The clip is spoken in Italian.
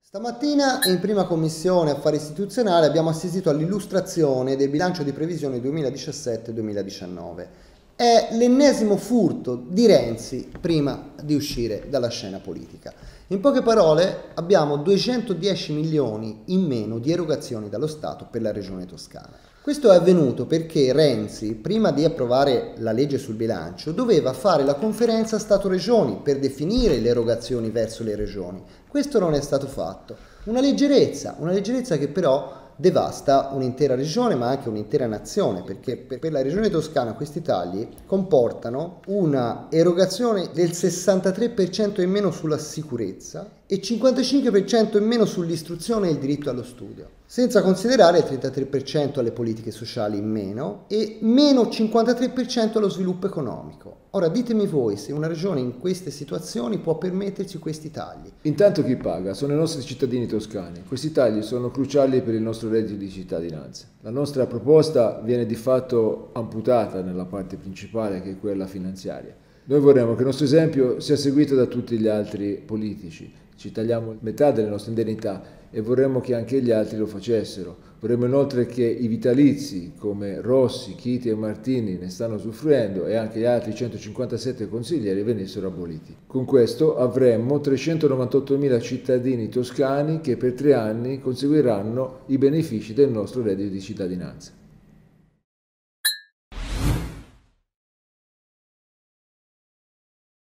Stamattina in prima commissione affari istituzionali abbiamo assistito all'illustrazione del bilancio di previsione 2017-2019. È l'ennesimo furto di Renzi prima di uscire dalla scena politica. In poche parole abbiamo 210 milioni in meno di erogazioni dallo Stato per la Regione Toscana. Questo è avvenuto perché Renzi, prima di approvare la legge sul bilancio, doveva fare la conferenza Stato-Regioni per definire le erogazioni verso le regioni. Questo non è stato fatto. Una leggerezza che però devasta un'intera regione ma anche un'intera nazione, perché per la regione Toscana questi tagli comportano una erogazione del 63% in meno sulla sicurezza e 55% in meno sull'istruzione e il diritto allo studio, senza considerare il 33% alle politiche sociali in meno e meno 53% allo sviluppo economico. Ora ditemi voi se una regione in queste situazioni può permettersi questi tagli. Intanto chi paga? Sono i nostri cittadini toscani. Questi tagli sono cruciali per il nostro reddito di cittadinanza. La nostra proposta viene di fatto amputata nella parte principale, che è quella finanziaria. Noi vorremmo che il nostro esempio sia seguito da tutti gli altri politici. Ci tagliamo metà delle nostre indennità e vorremmo che anche gli altri lo facessero. Vorremmo inoltre che i vitalizi come Rossi, Chiti e Martini ne stanno usufruendo e anche gli altri 157 consiglieri venissero aboliti. Con questo avremmo 398.000 cittadini toscani che per 3 anni conseguiranno i benefici del nostro reddito di cittadinanza.